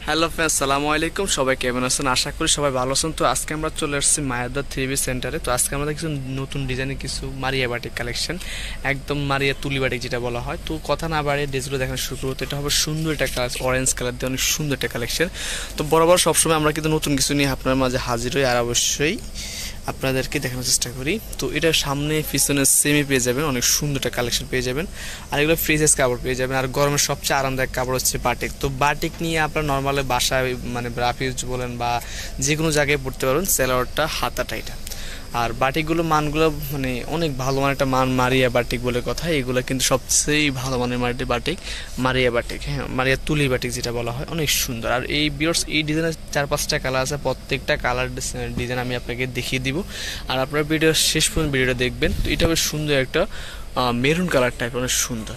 Hello friends, আসসালামু আলাইকুম। সবাই কেমন আছেন? আশা করি সবাই ভালো আছেন। তো আজকে আমরা চলে আসছি মায়াদা 3B সেন্টারে। তো আজকে আমাদের কিছু নতুন ডিজাইনের কিছু মারিয়া বাটিক কালেকশন, একদম মারিয়া তুলি বাটিক যেটা বলা হয়। তো কথা না বাড়িয়ে ড্রেসগুলো দেখানো শুরু করতে, এটা হবে সুন্দর একটা কালার, অরেঞ্জ কালার দিয়ে অনেক সুন্দর একটা কালেকশন। তো বরাবর সবসময় আমরা কিন্তু নতুন কিছু নিয়ে আপনার মাঝে হাজির হই, আর অবশ্যই আপনাদেরকে দেখানোর চেষ্টা করি। তো এটা সামনে পিছনে সেমি পেয়ে যাবেন, অনেক সুন্দর একটা কালেকশন পেয়ে যাবেন। আর এগুলো ফ্রি সাইজ কাপড় পেয়ে যাবেন। আর গরমের সবচেয়ে আরামদায়ক কাপড় হচ্ছে বাটিক। তো বাটিক নিয়ে আপনার নর্মালি বাসায় মানে রাফিউজ বলেন বা যে কোনো জায়গায় পড়তে পারবেন। সেলোয়ারটা হাতাটা এটা। আর বাটিকগুলো মানগুলো মানে অনেক ভালো মানের একটা মান, মারিয়া বাটিক বলে কথা। এগুলো কিন্তু সবচেয়ে ভালো মানের বাটিক, মারিয়া বাটিক, হ্যাঁ, মারিয়া তুলি বাটিক যেটা বলা হয়, অনেক সুন্দর। আর এই বিয়ার্স এই ডিজাইনের 4-5টা কালার আছে, প্রত্যেকটা কালার ডিজাইন আমি আপনাকে দেখিয়ে দিব। আর আপনার ভিডিও শেষ পর্যন্ত ভিডিওটা দেখবেন। তো এটা বেশ সুন্দর একটা মেরুন কালার টাইপ, অনেক সুন্দর,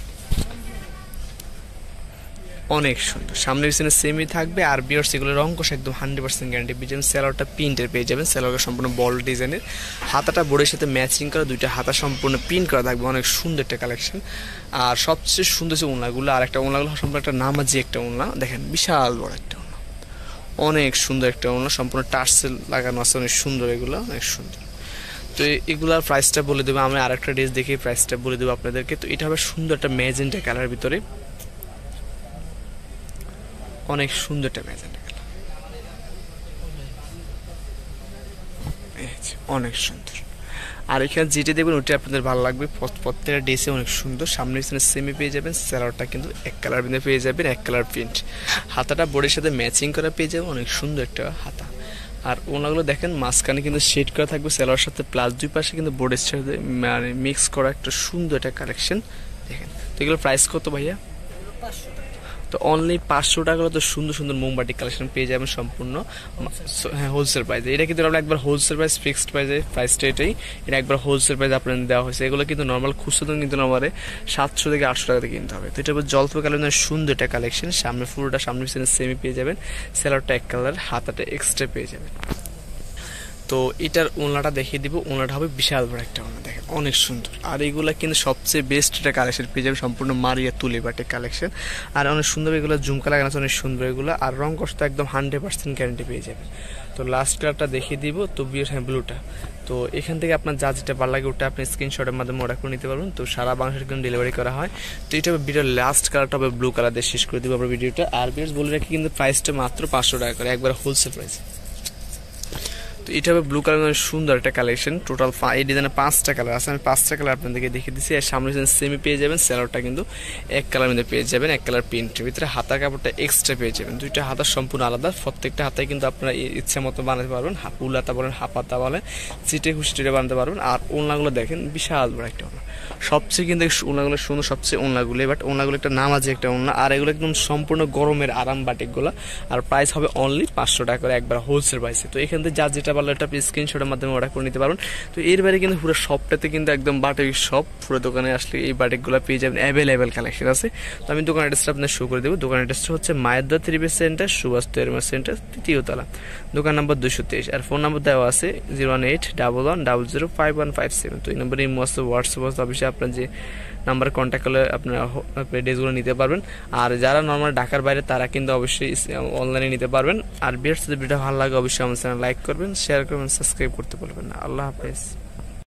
অনেক সুন্দর। সামনে পিছনে সেমি থাকবে। আর বিয়ার্স এগুলো রংকশ একদম 100% গ্যারান্টি পেয়ে যাবেন। সেলোয়ারটা প্রিন্টের পেয়ে যাবেন, সেলোয়ারটা সম্পূর্ণ বল ডিজাইনের, হাতাটা বোর্ডের সাথে ম্যাচিং করা, দুইটা হাতা সম্পূর্ণ প্রিন্ট করা থাকবে, অনেক সুন্দর একটা কালেকশন। আর সবচেয়ে সুন্দর হচ্ছে ওড়নাগুলো। আর একটা ওড়নাগুলো সম্পূর্ণ একটা নামাজি একটা ওড়না, দেখেন বিশাল বড় একটা ওড়না, অনেক সুন্দর একটা ওড়না, সম্পূর্ণ টার্সেল লাগানো আছে, অনেক সুন্দর, এগুলো অনেক সুন্দর। তো এগুলার প্রাইসটা বলে দেবো আমি, আরেকটা ড্রেস দেখে প্রাইসটা বলে দেবো আপনাদেরকে। তো এটা হবে সুন্দর একটা ম্যাজেন্টা কালার ভিতরে, অনেক সুন্দর একটা ম্যাজেন্টা কালার, অনেক সুন্দর। আর এখানে যেটা দেখবেন ওইটা আপনাদের ভালো লাগবে। প্রত্যেকটা ড্রেসে অনেক সুন্দর। সামনে পিছনে সেমি পেয়ে যাবেন। সেলারটা কিন্তু এক কালার বিন্দু পেয়ে যাবেন, এক কালার প্রিন্ট, হাতাটা বোর্ডের সাথে ম্যাচিং করা পেয়ে যাবেন, অনেক সুন্দর একটা হাতা। আর ওনাগুলো দেখেন মাঝখানে কিন্তু শেড করা থাকবে সেলার সাথে, প্লাস দুই পাশে কিন্তু বোর্ডের সাথে মানে মিক্স করা একটা সুন্দর একটা কালেকশন দেখেন। তো এগুলো প্রাইস কত ভাইয়া? তো অনলি 500 টাকা তো সুন্দর সুন্দর মোমবাটি কালেকশন পেয়ে যাবেন সম্পূর্ণ, হ্যাঁ, হোলসেল প্রাইসে। এটা কিন্তু আমরা একবার হোলসেল প্রাইস, ফিক্সড প্রাইসটা এটাই, এটা একবার হোলসেল প্রাইস আপনাদের দেওয়া হয়েছে। এগুলো কিন্তু নর্মাল খুচরো কিন্তু নর্মালে 700 থেকে 800 টাকাতে কিনতে হবে। তো এটা জলপাই কালারের সুন্দর একটা কালেকশন। সামনে পুরোটা সামনে পিছনে সেমি পেয়ে যাবেন, সেলারটা এক কালার, হাতাটা এক্সট্রা পেয়ে যাবেন। তো এটার ওড়নাটা দেখিয়ে দিব। ওড়নাটা হবে বিশাল বড় একটা ওড়না, দেখেন অনেক সুন্দর। আর এগুলো কিন্তু সবচেয়ে বেস্ট একটা কালেকশন পেয়ে যাবে, সম্পূর্ণ মারিয়া তুলি বাটিক কালেকশন। আর অনেক সুন্দর, এগুলো ঝুমকা লাগানো আছে, অনেক সুন্দর এগুলো। আর রং কষ্ট একদম 100% গ্যারান্টি পেয়ে যাবে। তো লাস্ট কালারটা দেখিয়ে দিব। তো বিয়ের, হ্যাঁ, ব্লুটা। তো এখান থেকে আপনার যা যেটা ভালো লাগে ওটা আপনি স্ক্রিনশটের মাধ্যমে অর্ডার করে নিতে পারবেন। তো সারা বাংলাদেশের কিন্তু ডেলিভারি করা হয়। তো এটা ভিডিওর লাস্ট কালারটা হবে ব্লু কালার দিয়ে শেষ করে দিব আমরা ভিডিওটা। আর বিয়ার্স বলে রাখি কিন্তু প্রাইসটা মাত্র 500 টাকা করে, একবার হোলসেল প্রাইস। তো এটা হবে ব্লু কালার, সুন্দর একটা কালেকশন। টোটাল এই ডিজাইনে 5টা কালার আছে, আমি 5টা কালার আপনাদেরকে দেখিয়ে দিচ্ছি। আর সামনে সেমি পেয়ে যাবেন, সেলোয়ারটা কিন্তু এক কালার মধ্যে পেয়ে যাবেন, এক কালার প্রিন্টের ভিতরে, হাতার কাপড়টা এক্সট্রা পেয়ে যাবেন। দুইটা হাতা সম্পূর্ণ আলাদা, প্রত্যেকটা হাতায় কিন্তু আপনারা ইচ্ছা মতো বানাতে পারবেন, ফুল হাতা বলেন, হাফ হাতা বলেন, চিটে খুশিটে বানাতে পারবেন। আর ওড়নাগুলো দেখেন বিশাল বড় একটা ওড়না, সবচেয়ে কিন্তু ওড়নাগুলো সুন্দর, সবচেয়ে ওড়নাগুলো, বাট ওড়নাগুলো একটা নামাজি একটা ওড়না। আর এগুলো একদম সম্পূর্ণ গরমের আরাম বাটিকগুলো। আর প্রাইস হবে অনলি 500 টাকা করে, একবার হোলসেল প্রাইসে। তো এখান থেকে যা যেটা ভালো একটা স্ক্রিনশটের মাধ্যমে অর্ডার করে নিতে পারবেন। তো এর বাইরে কিন্তু পুরো শপটাতে কিন্তু একদম বাটিক শপ, পুরো দোকানে আসলে এই বাটিকগুলো পেয়ে যাবেন, অ্যাভেলেবেল কালেকশন আছে। তো আমি দোকান অ্যাড্রেসটা আপনার শো করে দেবো। দোকান অ্যাড্রেসটা হচ্ছে মায়াদা 3B সেন্টার, সুভাষ তেরমা সেন্টার, 3য় তলা, দোকান নম্বর 223। আর ফোন নম্বর দেওয়া আছে 01811005157। তো এই নম্বরে ইমো আছে, হোয়াটসঅ্যাপ আছে, অবশ্যই আপনার যে নাম্বারে কন্ট্যাক্ট করলে আপনারা ড্রেসগুলো নিতে পারবেন। আর যারা নর্মাল ঢাকার বাইরে তারা কিন্তু অবশ্যই অনলাইনে নিতে পারবেন। আর বিয়ার্স যদি ভিডিও ভালো লাগে অবশ্যই আমার চ্যানেল লাইক করবেন, শেয়ার করবেন, সাবস্ক্রাইব করতে বলবেন না। আল্লাহ হাফেজ।